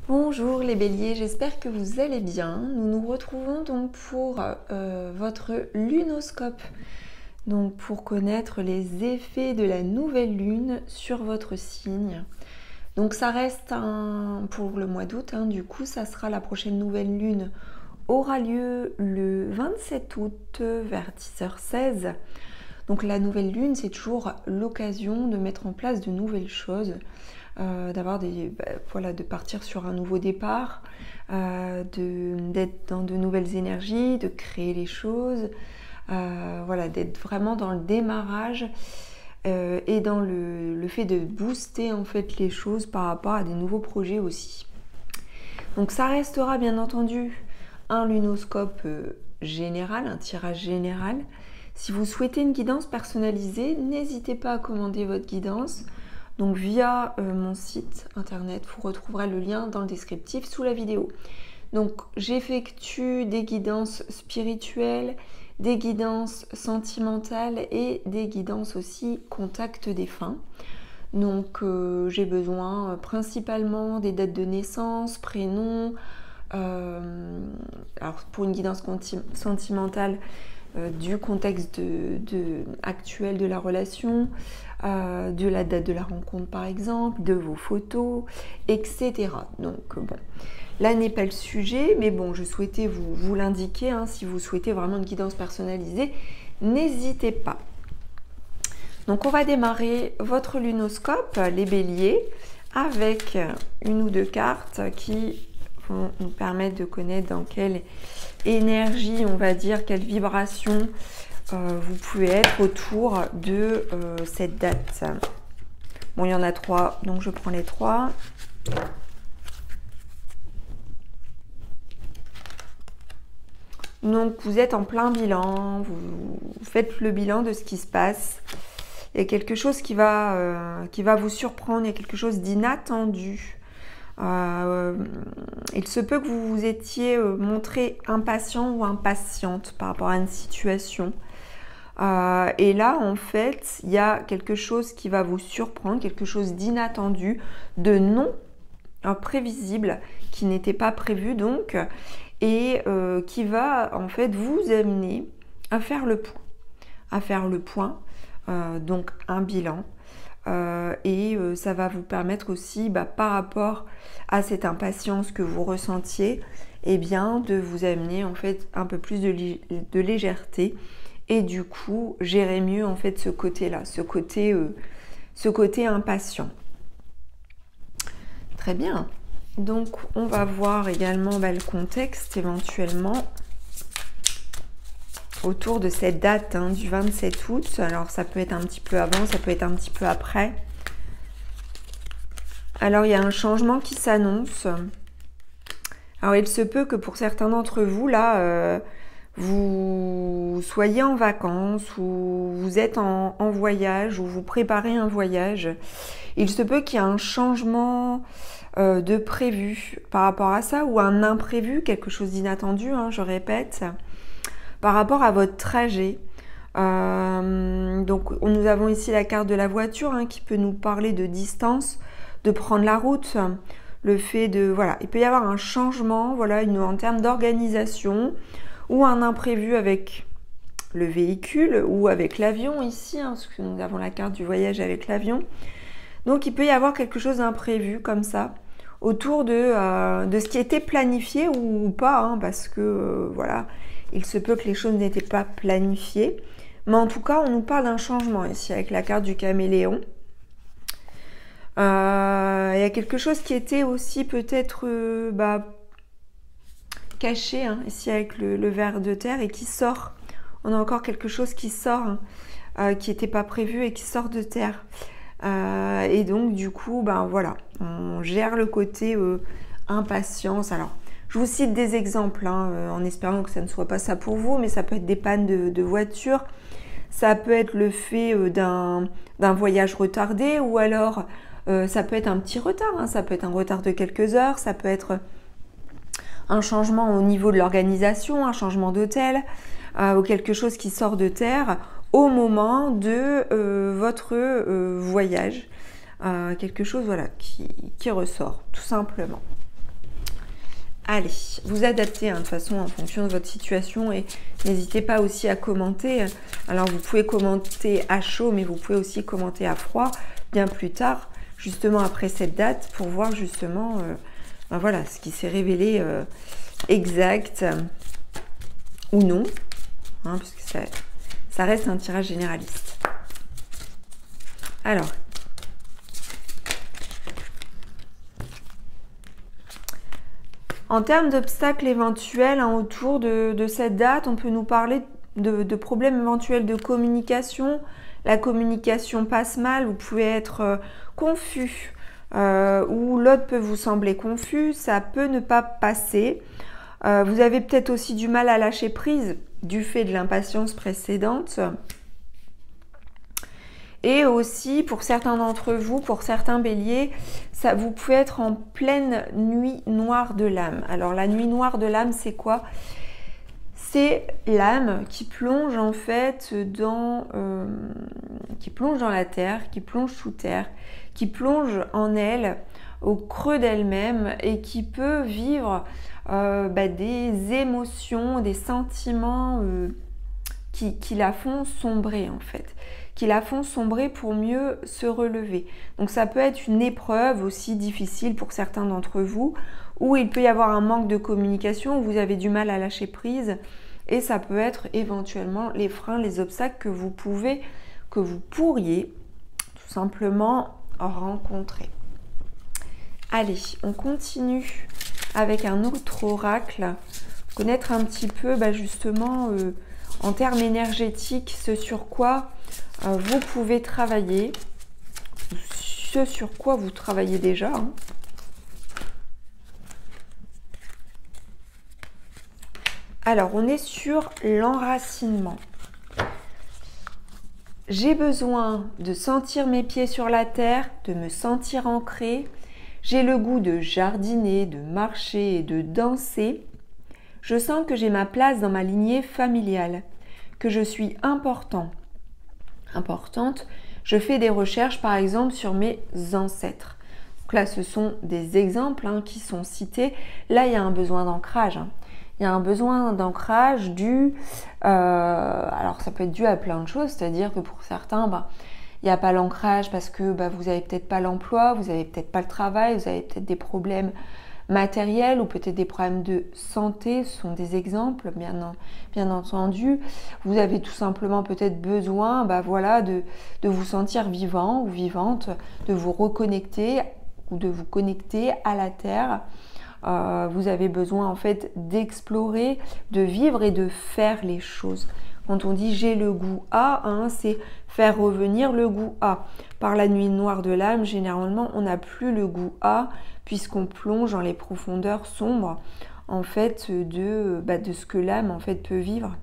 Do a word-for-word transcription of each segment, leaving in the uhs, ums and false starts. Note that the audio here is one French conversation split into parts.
Bonjour les béliers, j'espère que vous allez bien. Nous nous retrouvons donc pour euh, votre lunoscope, donc pour connaître les effets de la nouvelle lune sur votre signe. Donc ça reste un, pour le mois d'août, hein, du coup ça sera la prochaine nouvelle lune aura lieu le vingt-sept août vers dix heures seize. Donc la nouvelle lune, c'est toujours l'occasion de mettre en place de nouvelles choses. Euh, d'avoir des bah, voilà, de partir sur un nouveau départ, euh, d'être dans de nouvelles énergies, de créer les choses, euh, voilà, d'être vraiment dans le démarrage euh, et dans le, le fait de booster en fait les choses par rapport à des nouveaux projets aussi. Donc ça restera bien entendu un lunoscope euh, général, un tirage général. Si vous souhaitez une guidance personnalisée, n'hésitez pas à commander votre guidance. Donc via euh, mon site internet, vous retrouverez le lien dans le descriptif sous la vidéo. Donc j'effectue des guidances spirituelles, des guidances sentimentales et des guidances aussi contact défunt. Donc euh, j'ai besoin euh, principalement des dates de naissance, prénoms. Euh, alors pour une guidance sentimentale, euh, du contexte de, de, actuel de la relation, euh, de la date de la rencontre par exemple, de vos photos, et cetera. Donc bon, là n'est pas le sujet, mais bon, je souhaitais vous, vous l'indiquer, hein, si vous souhaitez vraiment une guidance personnalisée, n'hésitez pas. Donc on va démarrer votre lunoscope, les béliers, avec une ou deux cartes qui vont nous permettre de connaître dans quelle énergie, on va dire, quelle vibration euh, vous pouvez être autour de euh, cette date. Bon, il y en a trois, donc je prends les trois. Donc vous êtes en plein bilan, vous, vous faites le bilan de ce qui se passe. Il y a quelque chose qui va, euh, qui va vous surprendre, il y a quelque chose d'inattendu. Euh, il se peut que vous vous étiez euh, montré impatient ou impatiente par rapport à une situation. Euh, et là, en fait, il y a quelque chose qui va vous surprendre, quelque chose d'inattendu, de non euh, prévisible, qui n'était pas prévu donc, et euh, qui va en fait vous amener à faire le point. À faire le point, euh, donc un bilan. Euh, et euh, ça va vous permettre aussi, bah, par rapport à cette impatience que vous ressentiez, eh bien, de vous amener en fait un peu plus de, de légèreté et du coup gérer mieux en fait ce côté-là, ce côté, euh, ce côté impatient. Très bien. Donc on va voir également bah, le contexte éventuellement autour de cette date hein, du vingt-sept août. Alors ça peut être un petit peu avant, ça peut être un petit peu après. Alors il y a un changement qui s'annonce. Alors il se peut que pour certains d'entre vous, là, euh, vous soyez en vacances ou vous êtes en, en voyage ou vous préparez un voyage. Il se peut qu'il y ait un changement euh, de prévu par rapport à ça ou un imprévu, quelque chose d'inattendu, hein, je répète. Par rapport à votre trajet, euh, donc nous avons ici la carte de la voiture hein, qui peut nous parler de distance, de prendre la route, le fait de, voilà, il peut y avoir un changement, voilà, une, en termes d'organisation ou un imprévu avec le véhicule ou avec l'avion ici, hein, parce que nous avons la carte du voyage avec l'avion. Donc il peut y avoir quelque chose d'imprévu comme ça, autour de, euh, de ce qui était planifié ou, ou pas, hein, parce que, euh, voilà, il se peut que les choses n'étaient pas planifiées. Mais en tout cas, on nous parle d'un changement ici avec la carte du caméléon. Euh, il y a quelque chose qui était aussi peut-être euh, bah, caché hein, ici avec le, le ver de terre et qui sort. On a encore quelque chose qui sort, hein, euh, qui n'était pas prévu et qui sort de terre. Euh, et donc, du coup, ben voilà, on gère le côté euh, impatience. Alors, je vous cite des exemples, hein, euh, en espérant que ça ne soit pas ça pour vous, mais ça peut être des pannes de, de voiture, ça peut être le fait euh, d'un d'un voyage retardé, ou alors euh, ça peut être un petit retard, hein, ça peut être un retard de quelques heures, ça peut être un changement au niveau de l'organisation, un changement d'hôtel, euh, ou quelque chose qui sort de terre au moment de euh, votre euh, voyage. Euh, quelque chose voilà, qui, qui ressort, tout simplement. Allez, vous adaptez hein, de toute façon en fonction de votre situation et n'hésitez pas aussi à commenter. Alors vous pouvez commenter à chaud, mais vous pouvez aussi commenter à froid bien plus tard, justement après cette date, pour voir justement euh, ben voilà, ce qui s'est révélé euh, exact euh, ou non, hein, puisque ça, ça reste un tirage généraliste. Alors, en termes d'obstacles éventuels hein, autour de, de cette date, on peut nous parler de, de problèmes éventuels de communication. La communication passe mal, vous pouvez être euh, confus euh, ou l'autre peut vous sembler confus, ça peut ne pas passer. Euh, vous avez peut-être aussi du mal à lâcher prise du fait de l'impatience précédente. Et aussi, pour certains d'entre vous, pour certains béliers, ça, vous pouvez être en pleine nuit noire de l'âme. Alors, la nuit noire de l'âme, c'est quoi? C'est l'âme qui plonge en fait dans, euh, qui plonge dans la terre, qui plonge sous terre, qui plonge en elle, au creux d'elle-même et qui peut vivre euh, bah, des émotions, des sentiments euh, qui, qui la font sombrer en fait. qui la font sombrer pour mieux se relever. Donc ça peut être une épreuve aussi difficile pour certains d'entre vous, où il peut y avoir un manque de communication, où vous avez du mal à lâcher prise, et ça peut être éventuellement les freins, les obstacles que vous pouvez, que vous pourriez tout simplement rencontrer. Allez, on continue avec un autre oracle, connaître un petit peu bah, justement euh, en termes énergétiques ce sur quoi Euh, vous pouvez travailler, ce sur quoi vous travaillez déjà. Hein. Alors, on est sur l'enracinement. J'ai besoin de sentir mes pieds sur la terre, de me sentir ancré. J'ai le goût de jardiner, de marcher et de danser. Je sens que j'ai ma place dans ma lignée familiale, que je suis important. importante, je fais des recherches par exemple sur mes ancêtres. Donc là, ce sont des exemples hein, qui sont cités. Là, il y a un besoin d'ancrage. Hein. Il y a un besoin d'ancrage dû, euh, alors ça peut être dû à plein de choses, c'est-à-dire que pour certains, bah, il n'y a pas l'ancrage parce que bah, vous n'avez peut-être pas l'emploi, vous n'avez peut-être pas le travail, vous avez peut-être des problèmes matériels ou peut-être des problèmes de santé, ce sont des exemples bien, bien entendu. Vous avez tout simplement peut-être besoin bah voilà, de, de vous sentir vivant ou vivante, de vous reconnecter ou de vous connecter à la terre. Euh, vous avez besoin en fait d'explorer, de vivre et de faire les choses. Quand on dit j'ai le goût à, hein, c'est faire revenir le goût à. Par la nuit noire de l'âme, généralement, on n'a plus le goût à, puisqu'on plonge dans les profondeurs sombres, en fait, de, bah, de ce que l'âme, en fait, peut vivre.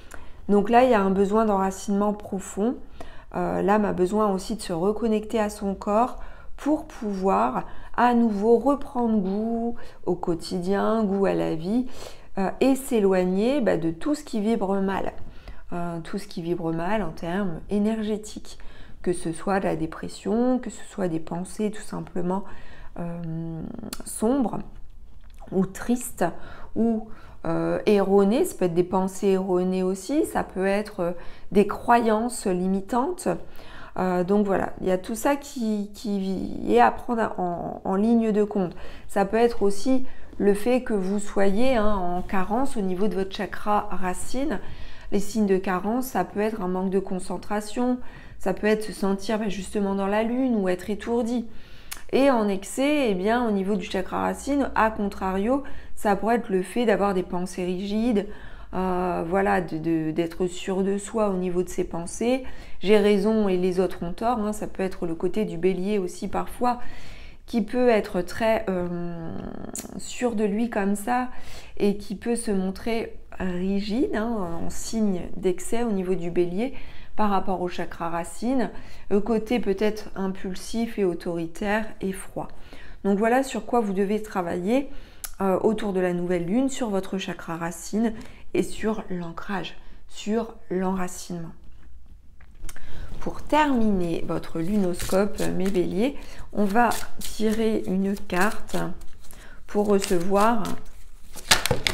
Donc là, il y a un besoin d'enracinement profond. Euh, l'âme a besoin aussi de se reconnecter à son corps pour pouvoir à nouveau reprendre goût au quotidien, goût à la vie, euh, et s'éloigner bah, de tout ce qui vibre mal. Euh, tout ce qui vibre mal en termes énergétiques, que ce soit de la dépression, que ce soit des pensées tout simplement euh, sombres ou tristes ou euh, erronées. Ça peut être des pensées erronées aussi, ça peut être euh, des croyances limitantes. Euh, donc voilà, il y a tout ça qui, qui est à prendre en, en ligne de compte. Ça peut être aussi le fait que vous soyez hein, en carence au niveau de votre chakra racine. Les signes de carence, ça peut être un manque de concentration, ça peut être se sentir justement dans la lune ou être étourdi. Et en excès, eh bien, au niveau du chakra racine, à contrario, ça pourrait être le fait d'avoir des pensées rigides, euh, voilà, de, de, d'être sûr de soi au niveau de ses pensées. J'ai raison et les autres ont tort, hein, ça peut être le côté du bélier aussi parfois, qui peut être très euh, sûr de lui comme ça et qui peut se montrer rigide, hein, en signe d'excès au niveau du bélier par rapport au chakra racine, le côté peut-être impulsif et autoritaire et froid. Donc voilà sur quoi vous devez travailler euh, autour de la nouvelle lune, sur votre chakra racine et sur l'ancrage, sur l'enracinement. Pour terminer votre lunoscope, mes béliers, on va tirer une carte pour recevoir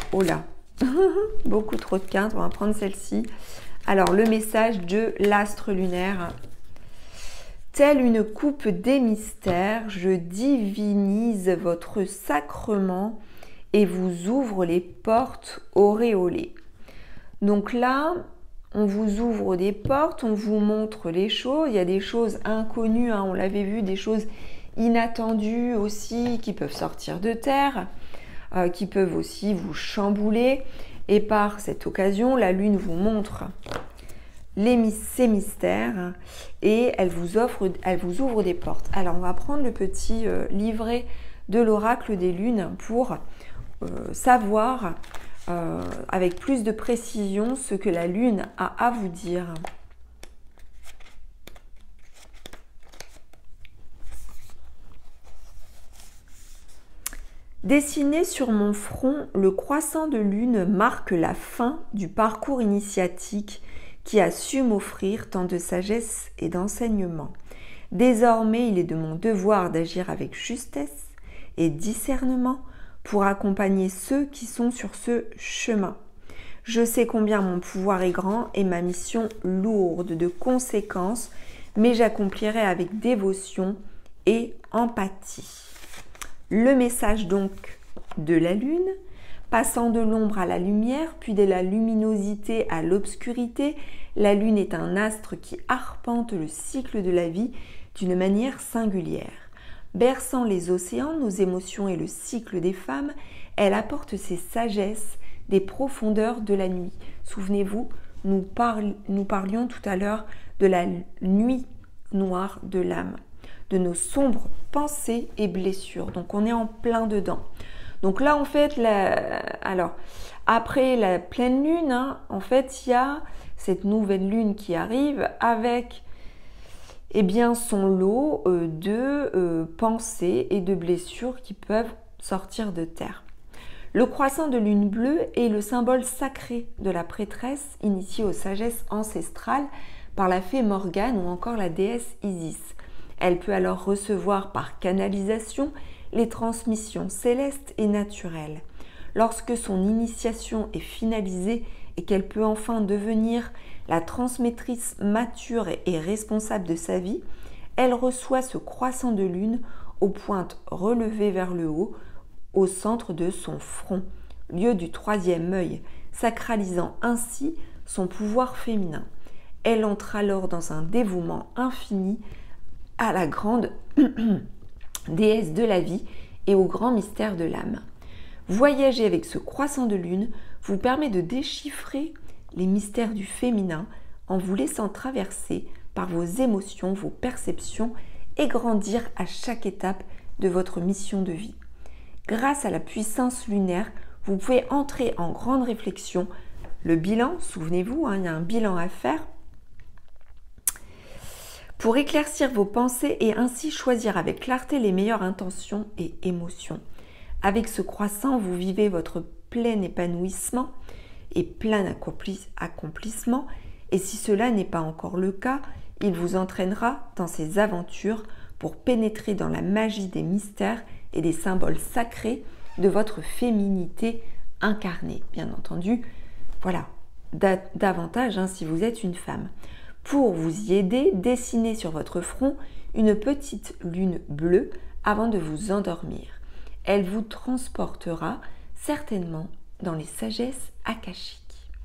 Oh là, beaucoup trop de cartes, on va prendre celle-ci. Alors, le message de l'astre lunaire. Telle une coupe des mystères, je divinise votre sacrement et vous ouvre les portes auréolées. Donc là, on vous ouvre des portes, on vous montre les choses. Il y a des choses inconnues, hein, on l'avait vu, des choses inattendues aussi qui peuvent sortir de terre, euh, qui peuvent aussi vous chambouler. Et par cette occasion, la lune vous montre les, ces mystères et elle vous, offre, elle vous ouvre des portes. Alors, on va prendre le petit euh, livret de l'oracle des lunes pour euh, savoir euh, avec plus de précision ce que la lune a à vous dire. Dessiné sur mon front, le croissant de lune marque la fin du parcours initiatique qui a su m'offrir tant de sagesse et d'enseignement. Désormais, il est de mon devoir d'agir avec justesse et discernement pour accompagner ceux qui sont sur ce chemin. Je sais combien mon pouvoir est grand et ma mission lourde de conséquences, mais j'accomplirai avec dévotion et empathie. Le message donc de la lune, passant de l'ombre à la lumière, puis de la luminosité à l'obscurité, la lune est un astre qui arpente le cycle de la vie d'une manière singulière. Berçant les océans, nos émotions et le cycle des femmes, elle apporte ses sagesses des profondeurs de la nuit. Souvenez-vous, nous, parli- nous parlions tout à l'heure de la nuit noire de l'âme, de nos sombres pensées et blessures. Donc on est en plein dedans. Donc là en fait, la... alors après la pleine lune, hein, en fait il y a cette nouvelle lune qui arrive avec eh bien, son lot euh, de euh, pensées et de blessures qui peuvent sortir de terre. Le croissant de lune bleue est le symbole sacré de la prêtresse initiée aux sagesses ancestrales par la fée Morgane ou encore la déesse Isis. Elle peut alors recevoir par canalisation les transmissions célestes et naturelles. Lorsque son initiation est finalisée et qu'elle peut enfin devenir la transmettrice mature et responsable de sa vie, elle reçoit ce croissant de lune aux pointes relevées vers le haut, au centre de son front, lieu du troisième œil, sacralisant ainsi son pouvoir féminin. Elle entre alors dans un dévouement infini à la grande déesse de la vie et au grand mystère de l'âme. Voyager avec ce croissant de lune vous permet de déchiffrer les mystères du féminin en vous laissant traverser par vos émotions, vos perceptions et grandir à chaque étape de votre mission de vie. Grâce à la puissance lunaire, vous pouvez entrer en grande réflexion. Le bilan, souvenez-vous, hein, il y a un bilan à faire pour éclaircir vos pensées et ainsi choisir avec clarté les meilleures intentions et émotions. Avec ce croissant, vous vivez votre plein épanouissement et plein accomplissement, et si cela n'est pas encore le cas, il vous entraînera dans ces aventures pour pénétrer dans la magie des mystères et des symboles sacrés de votre féminité incarnée. Bien entendu, voilà, davantage hein, si vous êtes une femme. Pour vous y aider, dessinez sur votre front une petite lune bleue avant de vous endormir. Elle vous transportera certainement dans les sagesses akashiques.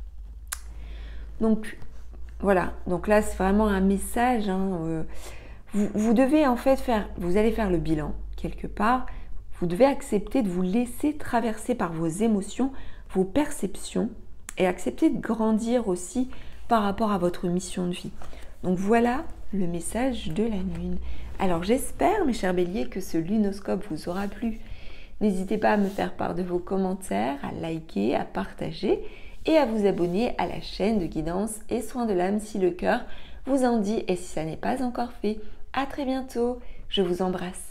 Donc voilà, donc là c'est vraiment un message. Hein, euh, vous, vous devez en fait faire, vous allez faire le bilan quelque part. Vous devez accepter de vous laisser traverser par vos émotions, vos perceptions et accepter de grandir aussi par rapport à votre mission de vie. Donc voilà le message de la lune. Alors j'espère mes chers béliers que ce lunoscope vous aura plu. N'hésitez pas à me faire part de vos commentaires, à liker, à partager et à vous abonner à la chaîne de guidance et soins de l'âme si le cœur vous en dit et si ça n'est pas encore fait. À très bientôt, je vous embrasse.